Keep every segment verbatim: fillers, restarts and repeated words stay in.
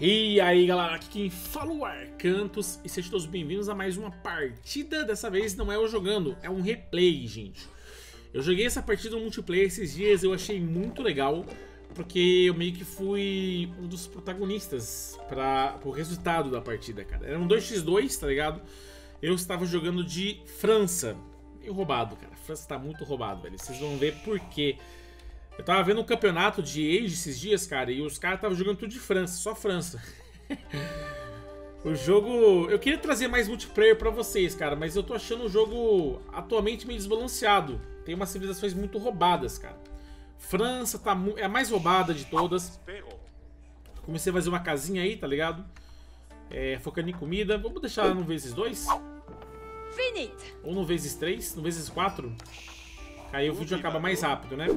E aí galera, aqui quem fala é o Arcantos e sejam todos bem-vindos a mais uma partida. Dessa vez não é eu jogando, é um replay, gente. Eu joguei essa partida no multiplayer esses dias, eu achei muito legal, porque eu meio que fui um dos protagonistas para o resultado da partida, cara. Era um dois contra dois, tá ligado? Eu estava jogando de França. Meio roubado, cara. A França tá muito roubado, velho. Vocês vão ver por quê. Eu tava vendo um campeonato de Age esses dias, cara, e os caras estavam jogando tudo de França, só França. O jogo... Eu queria trazer mais multiplayer pra vocês, cara, mas eu tô achando o jogo atualmente meio desbalanceado. Tem umas civilizações muito roubadas, cara. França tá mu... é a mais roubada de todas. Comecei a fazer uma casinha aí, tá ligado? É, focando em comida. Vamos deixar no vezes dois? Ou no vezes três? No vezes quatro? Aí o vídeo acaba mais rápido, né?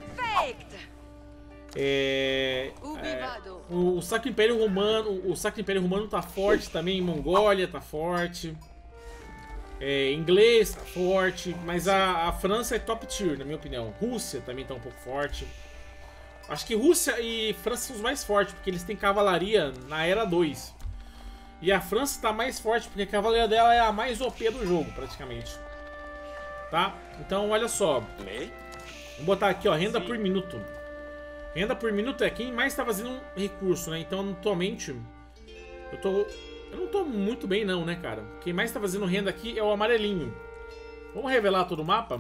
É, é, o, o Sacro Império Romano, o Sacro Império Romano tá forte também, Mongólia tá forte, é, inglês tá forte, mas a, a França é top tier, na minha opinião. Rússia também tá um pouco forte. Acho que Rússia e França são os mais fortes, porque eles têm cavalaria na era dois. E a França tá mais forte, porque a cavalaria dela é a mais O P do jogo, praticamente. Tá? Então, olha só. Vou botar aqui, ó, renda por minuto. Renda por minuto é quem mais tá fazendo um recurso, né? Então, atualmente, eu tô... Eu não tô muito bem não, né, cara? Quem mais tá fazendo renda aqui é o amarelinho. Vamos revelar todo o mapa?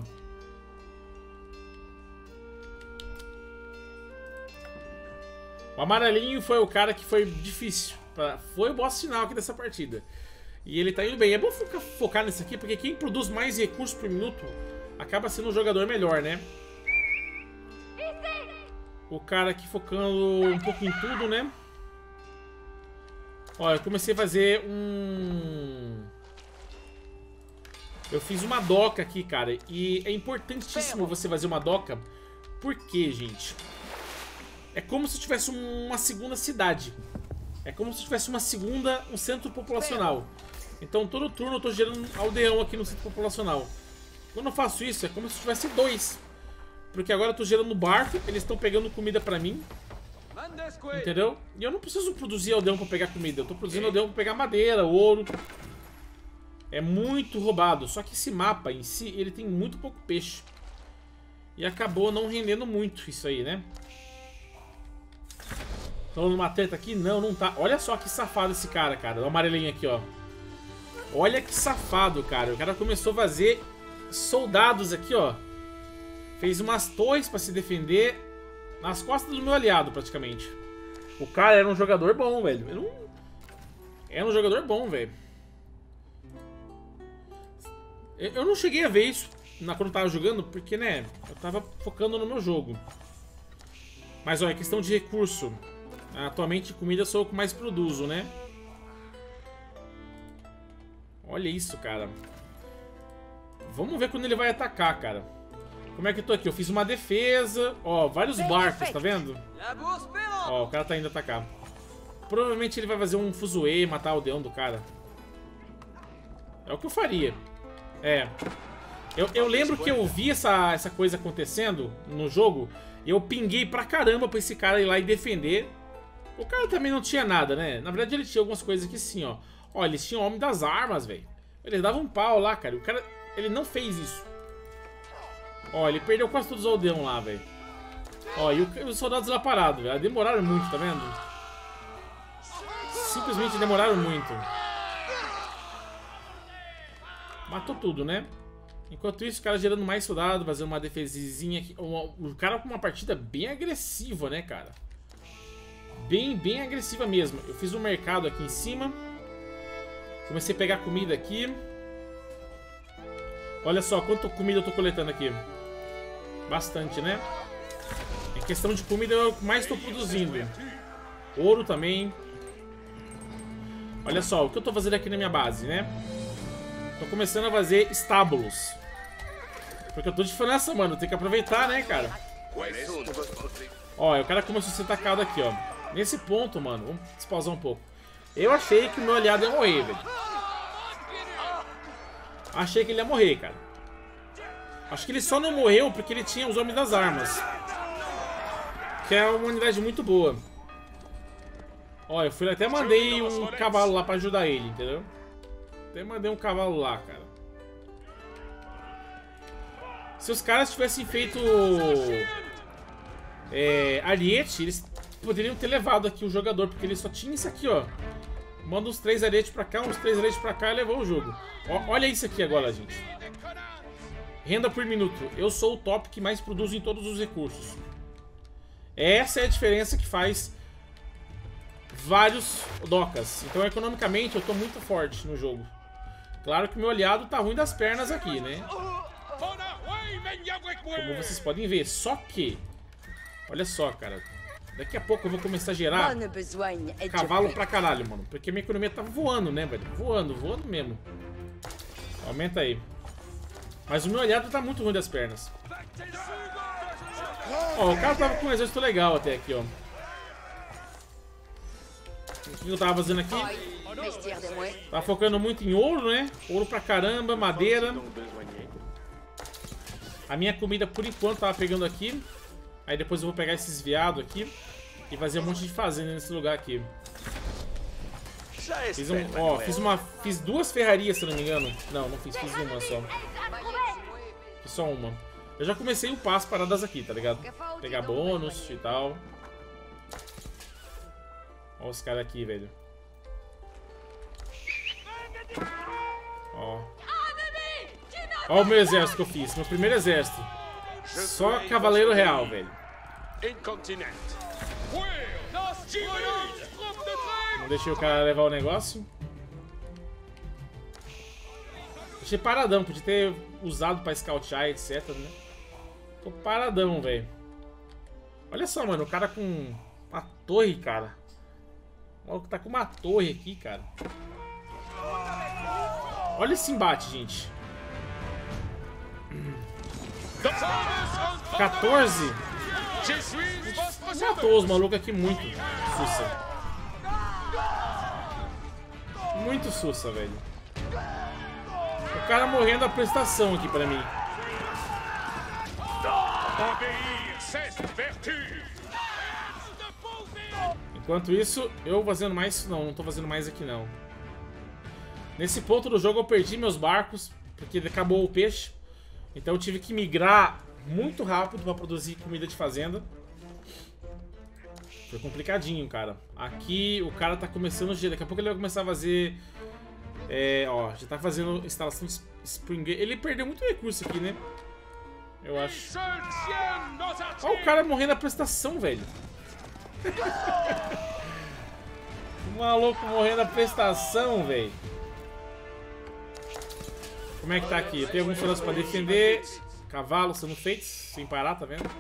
O amarelinho foi o cara que foi difícil. Pra... Foi o boss final aqui dessa partida. E ele tá indo bem. É bom focar, focar nisso aqui, porque quem produz mais recursos por minuto acaba sendo um jogador melhor, né? O cara aqui focando um pouco em tudo, né? Ó, eu comecei a fazer um... Eu fiz uma doca aqui, cara. E é importantíssimo você fazer uma doca. Por quê, gente? É como se tivesse uma segunda cidade. É como se tivesse uma segunda... Um centro populacional. Então todo turno eu tô gerando um aldeão aqui no centro populacional. Quando eu faço isso, é como se tivesse dois. Porque agora eu tô gerando barco, eles estão pegando comida pra mim. Entendeu? E eu não preciso produzir aldeão pra pegar comida. Eu tô produzindo aldeão pra pegar madeira, ouro. É muito roubado. Só que esse mapa em si, ele tem muito pouco peixe. E acabou não rendendo muito isso aí, né? Então numa treta aqui? Não, não tá. Olha só que safado esse cara, cara. O amarelinho aqui, ó. Olha que safado, cara. O cara começou a fazer soldados aqui, ó. Fez umas torres pra se defender nas costas do meu aliado, praticamente. O cara era um jogador bom, velho. Era um, era um jogador bom, velho. Eu não cheguei a ver isso na, quando eu tava jogando, porque, né, eu tava focando no meu jogo. Mas, ó, é questão de recurso. Atualmente, comida sou eu que mais produzo, né? Olha isso, cara. Vamos ver quando ele vai atacar, cara. Como é que eu tô aqui? Eu fiz uma defesa. Ó, vários barcos, tá vendo? Ó, o cara tá indo atacar. Provavelmente ele vai fazer um fuzuê e matar o aldeão do cara. É o que eu faria. É. Eu, eu lembro que eu vi essa, essa coisa acontecendo no jogo. E eu pinguei pra caramba pra esse cara ir lá e defender. O cara também não tinha nada, né? Na verdade ele tinha algumas coisas aqui sim, ó. Ó, eles tinham homem das armas, velho. Eles davam um pau lá, cara. O cara, ele não fez isso. Ó, ele perdeu quase todos os aldeão lá, velho. Ó, e o, os soldados lá parados, velho. Demoraram muito, tá vendo? Simplesmente demoraram muito. Matou tudo, né? Enquanto isso, o cara gerando mais soldado, fazendo uma defesinha aqui. O cara com uma partida bem agressiva, né, cara? Bem, bem agressiva mesmo. Eu fiz um mercado aqui em cima. Comecei a pegar comida aqui. Olha só quanta comida eu tô coletando aqui. Bastante, né? Em questão de comida é o que mais estou produzindo. Ouro também. Olha só, o que eu tô fazendo aqui na minha base, né? Tô começando a fazer estábulos. Porque eu tô de França, mano. Tem que aproveitar, né, cara? Ó, o cara começou a ser atacado aqui, ó. Nesse ponto, mano. Vamos despausar um pouco. Eu achei que o meu aliado ia morrer, velho. Achei que ele ia morrer, cara. Acho que ele só não morreu porque ele tinha os homens das armas. Que é uma unidade muito boa. Ó, eu fui até mandei um cavalo lá pra ajudar ele, entendeu? Até mandei um cavalo lá, cara. Se os caras tivessem feito é, ariete, eles poderiam ter levado aqui o jogador, porque ele só tinha isso aqui, ó. Manda uns três arietes pra cá, uns três arietes pra cá e levou o jogo. Ó, olha isso aqui agora, gente. Renda por minuto. Eu sou o top que mais produz em todos os recursos. Essa é a diferença que faz vários docas. Então, economicamente, eu tô muito forte no jogo. Claro que meu aliado tá ruim das pernas aqui, né? Como vocês podem ver. Só que... Olha só, cara. Daqui a pouco eu vou começar a gerar cavalo pra caralho, mano. Porque minha economia tá voando, né, velho? Voando, voando mesmo. Aumenta aí. Mas o meu aliado tá muito ruim das pernas. Ó, o cara tava com um exército legal até aqui, ó. O que eu tava fazendo aqui? Tava focando muito em ouro, né? Ouro pra caramba, madeira. A minha comida, por enquanto, tava pegando aqui. Aí depois eu vou pegar esses veados aqui e fazer um monte de fazenda nesse lugar aqui. Fiz, um, ó, fiz, uma, fiz duas ferrarias, se não me engano. Não, não fiz, fiz uma só. Fiz só uma. Eu já comecei a upar as paradas aqui, tá ligado? Pegar bônus e tal. Ó os caras aqui, velho. Ó. Ó o meu exército que eu fiz. Meu primeiro exército. Só cavaleiro real, velho. Não deixei o cara levar o negócio. Deixei paradão. Podia ter usado pra scoutear, etc, né? Tô paradão, velho. Olha só, mano. O cara com uma torre, cara. O maluco tá com uma torre aqui, cara. Olha esse embate, gente. quatorze. Matou os malucos aqui muito. Sussa. Muito sussa, velho. O cara morrendo a prestação aqui pra mim. Enquanto isso, eu fazendo mais... Não, não tô fazendo mais aqui, não. Nesse ponto do jogo eu perdi meus barcos, porque acabou o peixe. Então eu tive que migrar muito rápido para produzir comida de fazenda. Foi complicadinho, cara. Aqui o cara tá começando... Daqui a pouco ele vai começar a fazer... É, ó, já tá fazendo instalação de Spring... Ele perdeu muito recurso aqui, né? Eu acho. Ó o cara morrendo na prestação, velho. O maluco morrendo na prestação, velho. Como é que tá aqui? Tem alguns soldados pra defender. Cavalos sendo feitos, sem parar, tá vendo?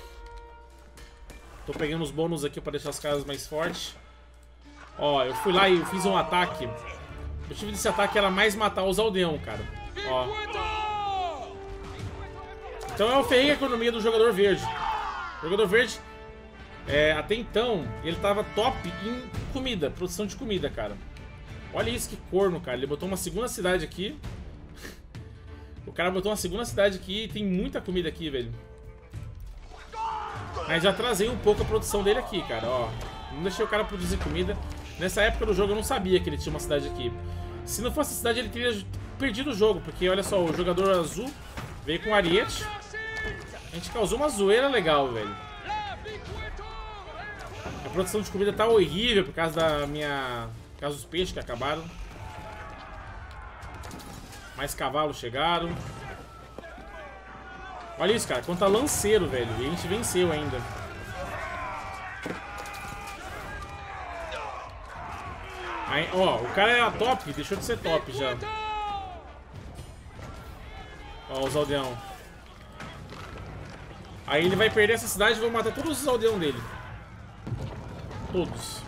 Tô pegando os bônus aqui pra deixar os caras mais fortes. Ó, eu fui lá e fiz um ataque. O objetivo desse ataque era mais matar os aldeão, cara. Ó. Então eu ferrei a economia do jogador verde. O jogador verde, é, até então, ele tava top em comida, produção de comida, cara. Olha isso, que corno, cara. Ele botou uma segunda cidade aqui. O cara botou uma segunda cidade aqui e tem muita comida aqui, velho. Mas já trazei um pouco a produção dele aqui, cara, ó. Não deixei o cara produzir comida. Nessa época do jogo eu não sabia que ele tinha uma cidade aqui. Se não fosse a cidade, ele teria perdido o jogo. Porque, olha só, o jogador azul veio com ariete. A gente causou uma zoeira legal, velho. A produção de comida tá horrível por causa da minha... Por causa dos peixes que acabaram. Mais cavalos chegaram. Olha isso, cara. Quanto a lanceiro, velho. E a gente venceu ainda. Aí, ó, o cara era top. Deixou de ser top já. Ó, os aldeão. Aí ele vai perder essa cidade e vou matar todos os aldeão dele. Todos.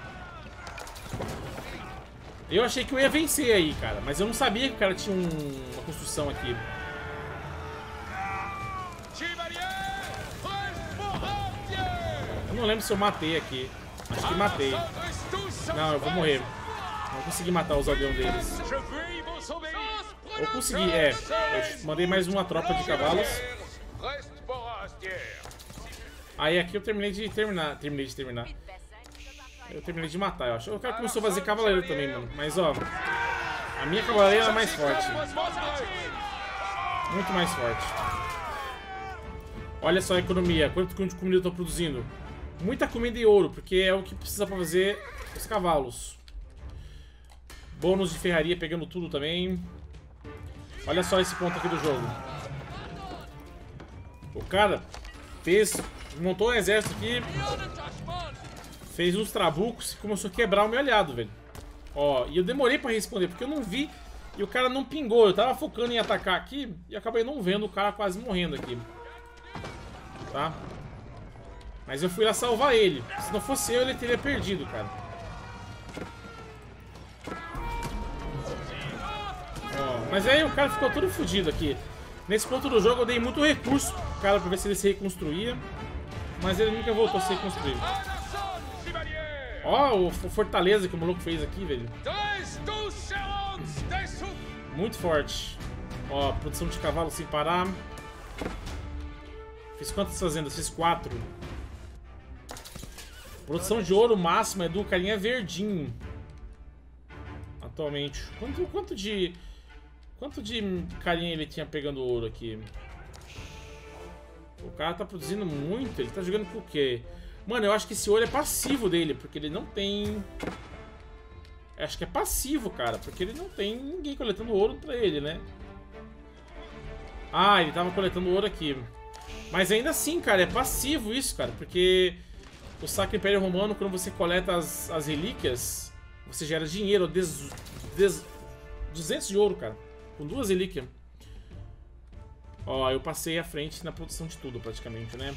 Eu achei que eu ia vencer aí, cara. Mas eu não sabia que o cara tinha um, uma construção aqui. Eu não lembro se eu matei aqui. Acho que matei. Não, eu vou morrer. Não consegui matar os aldeão deles. Eu consegui, é. Eu mandei mais uma tropa de cavalos. Aí aqui eu terminei de terminar. Terminei de terminar. Eu terminei de matar, eu acho. O cara começou a fazer cavaleiro também, mano. Mas, ó, a minha cavaleira é mais forte. Muito mais forte. Olha só a economia. Quanto de comida eu tô produzindo? Muita comida e ouro, porque é o que precisa pra fazer os cavalos. Bônus de ferraria pegando tudo também. Olha só esse ponto aqui do jogo. O cara fez... montou um exército aqui. Fez uns trabucos e começou a quebrar o meu aliado, velho. Ó, e eu demorei pra responder, porque eu não vi e o cara não pingou. Eu tava focando em atacar aqui e acabei não vendo o cara quase morrendo aqui. Tá? Mas eu fui lá salvar ele. Se não fosse eu, ele teria perdido, cara. Ó, mas aí o cara ficou todo fodido aqui. Nesse ponto do jogo eu dei muito recurso pro cara pra ver se ele se reconstruía. Mas ele nunca voltou a se reconstruir. Ó, o fortaleza que o maluco fez aqui, velho. Muito forte. Ó, produção de cavalo sem parar. Fiz quantas fazendas? Fiz quatro. Produção de ouro máxima é do carinha verdinho. Atualmente. Quanto, quanto de... Quanto de carinha ele tinha pegando ouro aqui? O cara tá produzindo muito. Ele tá jogando por quê? Mano, eu acho que esse ouro é passivo dele, porque ele não tem... Eu acho que é passivo, cara, porque ele não tem ninguém coletando ouro pra ele, né? Ah, ele tava coletando ouro aqui. Mas ainda assim, cara, é passivo isso, cara, porque o Sacro Império Romano, quando você coleta as, as relíquias, você gera dinheiro, des, des, duzentos de ouro, cara, com duas relíquias. Ó, eu passei à frente na produção de tudo, praticamente, né?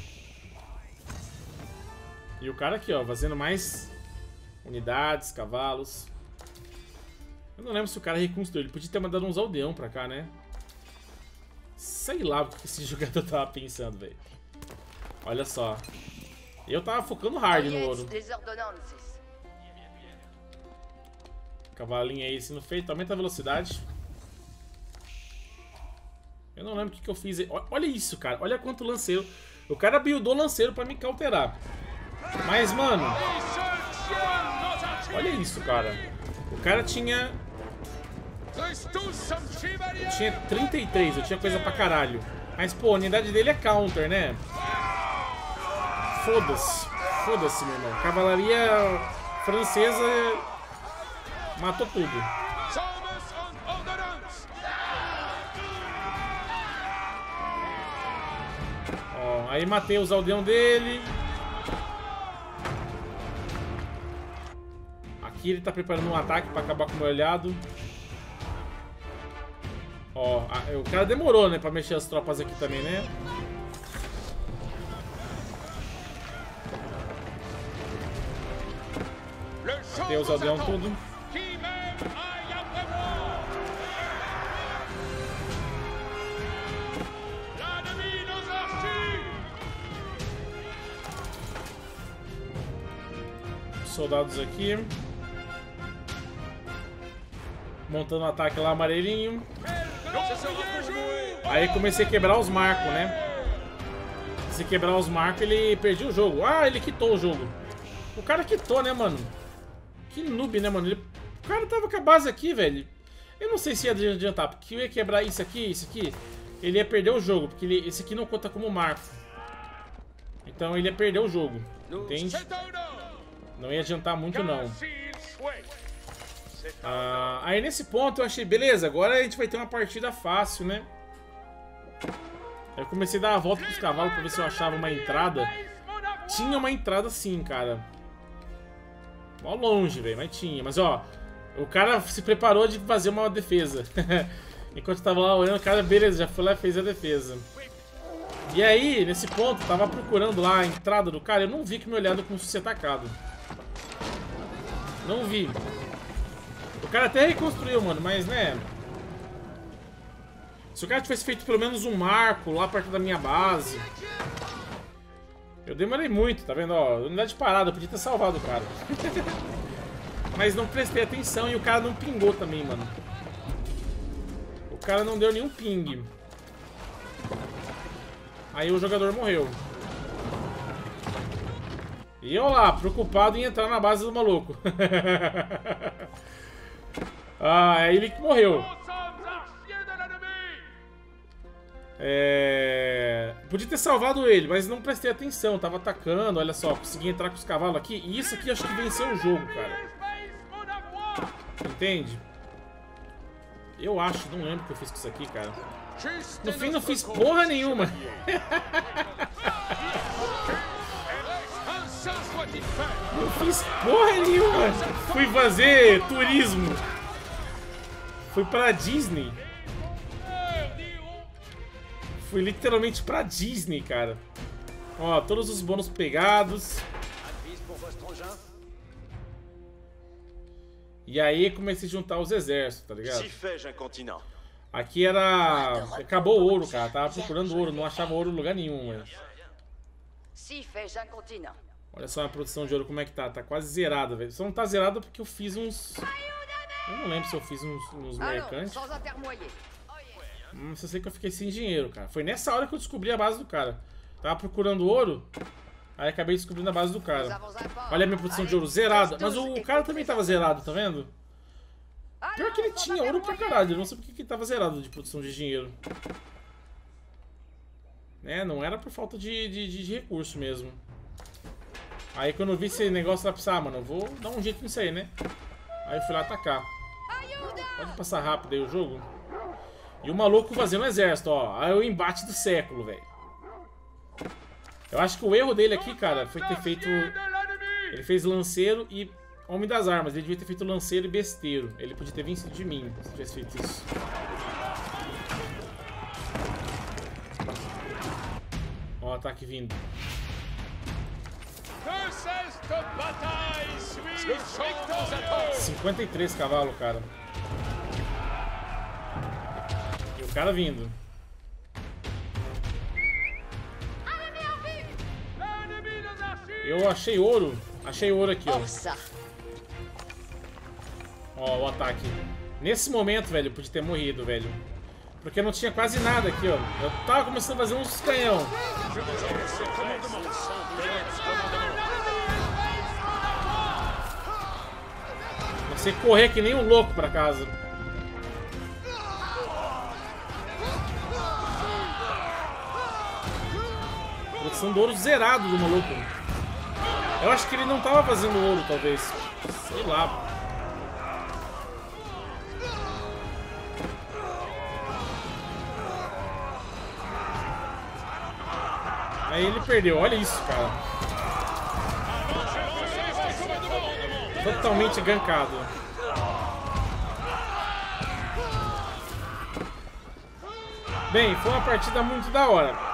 E o cara aqui, ó, fazendo mais unidades, cavalos. Eu não lembro se o cara reconstruiu. Ele podia ter mandado uns aldeão pra cá, né? Sei lá o que esse jogador tava pensando, velho. Olha só. Eu tava focando hard no ouro. Cavalinho aí sendo feito. Aumenta a velocidade. Eu não lembro o que, que eu fiz. Olha isso, cara. Olha quanto lanceiro. O cara buildou lanceiro pra me cauterar. Mas, mano... Olha isso, cara. O cara tinha... Eu tinha trinta e três. Eu tinha coisa pra caralho. Mas, pô, a unidade dele é counter, né? Foda-se. Foda-se, meu irmão. Cavalaria francesa matou tudo. Ó, aí matei os aldeão dele. Aqui ele tá preparando um ataque pra acabar com o meu aliado. Ó, a, o cara demorou, né, pra mexer as tropas aqui também, né? Matei os aldeão tudo. Soldados aqui. Montando um ataque lá amarelinho. Aí comecei a quebrar os marcos, né? Se quebrar os marcos, ele perdeu o jogo. Ah, ele quitou o jogo. O cara quitou, né, mano? Que noob, né, mano? Ele... O cara tava com a base aqui, velho. Eu não sei se ia adiantar, porque eu ia quebrar isso aqui, isso aqui. Ele ia perder o jogo, porque ele... esse aqui não conta como marco. Então ele ia perder o jogo, entende? Não ia adiantar muito, não. Ah, aí nesse ponto eu achei, beleza, agora a gente vai ter uma partida fácil, né? Aí eu comecei a dar a volta pros cavalos pra ver se eu achava uma entrada. Tinha uma entrada sim, cara. Mó longe, velho, mas tinha. Mas ó, o cara se preparou de fazer uma defesa. Enquanto eu tava lá olhando, o cara, beleza, já foi lá e fez a defesa. E aí, nesse ponto, eu tava procurando lá a entrada do cara, eu não vi que meu aliado começou a ser atacado. Não vi. O cara até reconstruiu, mano, mas, né... Se o cara tivesse feito pelo menos um marco lá perto da minha base... Eu demorei muito, tá vendo? Ó, unidade parada, eu podia ter salvado o cara. Mas não prestei atenção e o cara não pingou também, mano. O cara não deu nenhum ping. Aí o jogador morreu. E eu lá, preocupado em entrar na base do maluco. Ah, é ele que morreu. É... Podia ter salvado ele, mas não prestei atenção. Tava atacando, olha só. Consegui entrar com os cavalos aqui. E isso aqui acho que venceu o jogo, cara. Entende? Eu acho, não lembro o que eu fiz com isso aqui, cara. No fim não fiz porra nenhuma. Não fiz porra nenhuma. Fui fazer turismo. Fui pra Disney. Fui literalmente pra Disney, cara. Ó, todos os bônus pegados. E aí comecei a juntar os exércitos, tá ligado? Aqui era... Acabou o ouro, cara. Tava procurando ouro, não achava ouro em lugar nenhum, velho. Olha só a produção de ouro como é que tá. Tá quase zerada, velho. Só não tá zerada porque eu fiz uns... Eu não lembro se eu fiz uns, uns mercantes. Hum, só sei que eu fiquei sem dinheiro, cara. Foi nessa hora que eu descobri a base do cara. Tava procurando ouro, aí acabei descobrindo a base do cara. Olha a minha produção de ouro, zerada. Mas o cara também tava zerado, tá vendo? Pior que ele tinha ouro pra caralho. Eu não sei porque que ele tava zerado de produção de dinheiro. É, não era por falta de, de, de, de recurso mesmo. Aí quando eu vi esse negócio lá, pensei, ah, mano, eu vou dar um jeito nisso aí, né? Aí eu fui lá atacar. Pode passar rápido aí o jogo. E o maluco fazendo um exército, ó. Aí o embate do século, velho. Eu acho que o erro dele aqui, cara, foi ter feito... Ele fez lanceiro e homem das armas. Ele devia ter feito lanceiro e besteiro. Ele podia ter vencido de mim se tivesse feito isso. Ó, o ataque vindo. cinquenta e três cavalos, cara. E o cara vindo. Eu achei ouro. Achei ouro aqui, ó. Ó, o ataque. Nesse momento, velho, eu podia ter morrido, velho. Porque não tinha quase nada aqui, ó. Eu tava começando a fazer uns canhão. Você correr que nem um louco pra casa. Produção de ouro zerado do maluco. Eu acho que ele não tava fazendo ouro, talvez. Sei lá. Aí ele perdeu. Olha isso, cara. Totalmente gankado. Bem, foi uma partida muito da hora.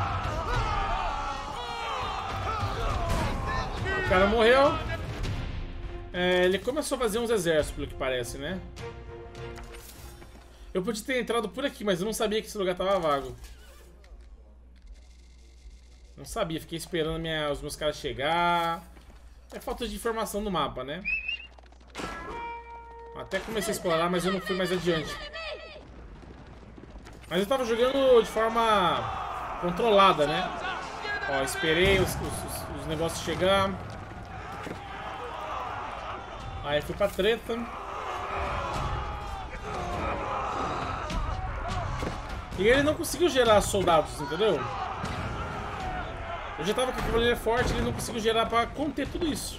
O cara morreu. É, ele começou a fazer uns exércitos, pelo que parece, né? Eu podia ter entrado por aqui, mas eu não sabia que esse lugar tava vago. Não sabia, fiquei esperando minha, os meus caras chegar. É falta de informação no mapa, né? Até comecei a explorar, mas eu não fui mais adiante. Mas eu tava jogando de forma controlada, né? Ó, esperei os, os, os negócios chegar. Aí fui pra treta. E ele não conseguiu gerar soldados, entendeu? Eu já tava com a cavalaria forte, ele não conseguiu gerar pra conter tudo isso.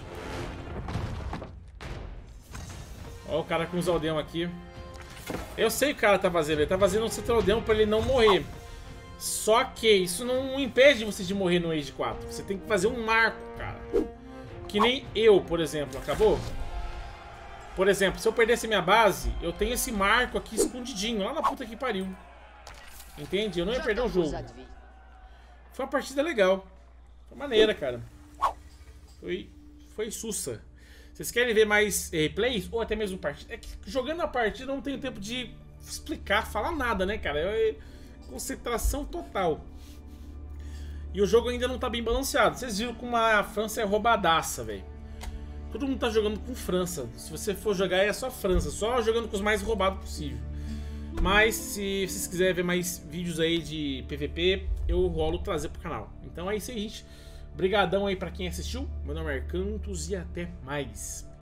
Ó o cara com os aldeão aqui. Eu sei o que o cara tá fazendo, ele tá fazendo um centro aldeão pra ele não morrer. Só que isso não impede você de morrer no Age quatro. Você tem que fazer um marco, cara. Que nem eu, por exemplo, acabou? Por exemplo, se eu perdesse minha base, eu tenho esse marco aqui escondidinho, lá na puta que pariu. Entende? Eu não ia perder o jogo. Foi uma partida legal. Foi maneira, cara. Foi, foi sussa. Vocês querem ver mais replays? Ou até mesmo partida? É que jogando a partida eu não tenho tempo de explicar, falar nada, né, cara? É concentração total. E o jogo ainda não tá bem balanceado. Vocês viram como a França é roubadaça, velho. Todo mundo tá jogando com França. Se você for jogar é só França. Só jogando com os mais roubados possível. Mas se vocês quiserem ver mais vídeos aí de P V P, eu rolo trazer pro canal. Então é isso aí, gente. Obrigadão aí pra quem assistiu. Meu nome é Arcantos e até mais.